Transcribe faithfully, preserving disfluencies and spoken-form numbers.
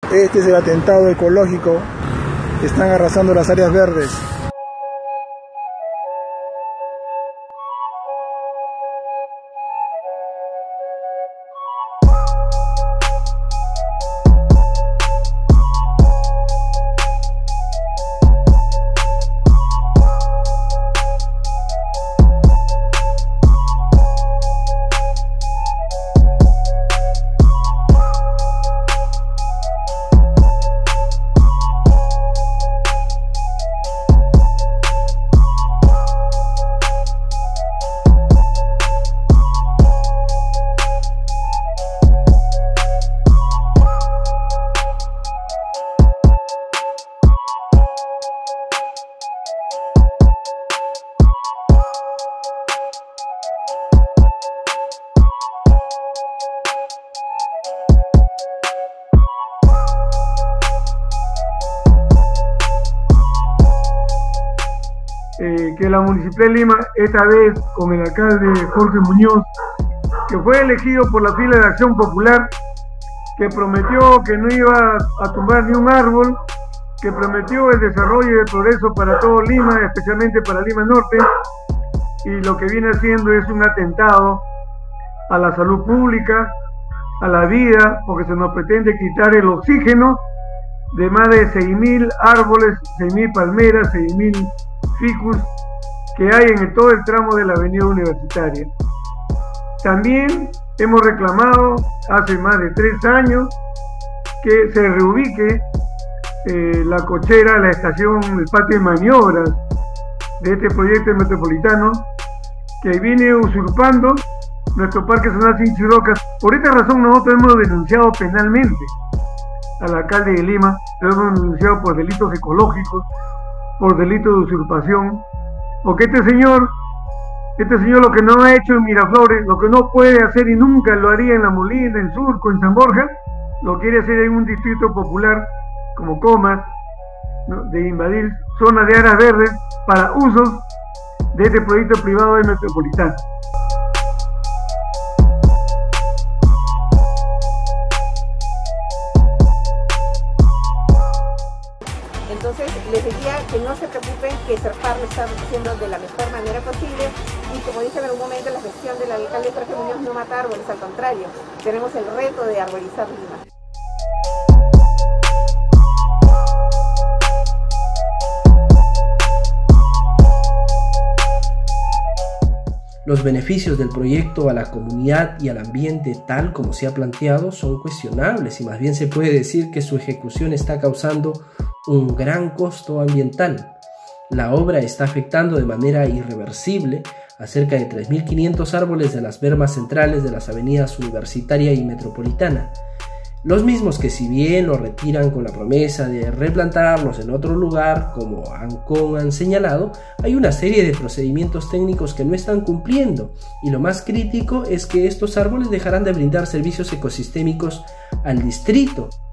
Este es el atentado ecológico que están arrasando las áreas verdes. Eh, que la Municipalidad de Lima, esta vez con el alcalde Jorge Muñoz, que fue elegido por la fila de Acción Popular, que prometió que no iba a tumbar ni un árbol, que prometió el desarrollo y el progreso para todo Lima, especialmente para Lima Norte, y lo que viene haciendo es un atentado a la salud pública, a la vida, porque se nos pretende quitar el oxígeno de más de seis mil árboles, seis mil palmeras, seis mil ficus que hay en todo el tramo de la avenida Universitaria. También hemos reclamado hace más de tres años que se reubique eh, la cochera, la estación, el patio de maniobras de este proyecto metropolitano que viene usurpando nuestro Parque Zonal Sin Chirocas. Por esta razón nosotros hemos denunciado penalmente al alcalde de Lima, lo hemos denunciado por delitos ecológicos, por delito de usurpación, porque este señor, este señor lo que no ha hecho en Miraflores, lo que no puede hacer y nunca lo haría en La Molina, en Surco, en San Borja, lo quiere hacer en un distrito popular como Comas, ¿no?, de invadir zonas de áreas verdes para usos de este proyecto privado del Metropolitano. Entonces les diría que no se preocupen, que CERPAR lo está haciendo de la mejor manera posible y, como dije en algún momento, la gestión del alcalde Jorge Muñoz no mata árboles, al contrario, tenemos el reto de arbolizar Lima. Los beneficios del proyecto a la comunidad y al ambiente tal como se ha planteado son cuestionables y más bien se puede decir que su ejecución está causando un gran costo ambiental. La obra está afectando de manera irreversible a cerca de tres mil quinientos árboles de las bermas centrales de las avenidas Universitaria y Metropolitana. Los mismos que, si bien lo retiran con la promesa de replantarlos en otro lugar, como ANCON han señalado, hay una serie de procedimientos técnicos que no están cumpliendo, y lo más crítico es que estos árboles dejarán de brindar servicios ecosistémicos al distrito.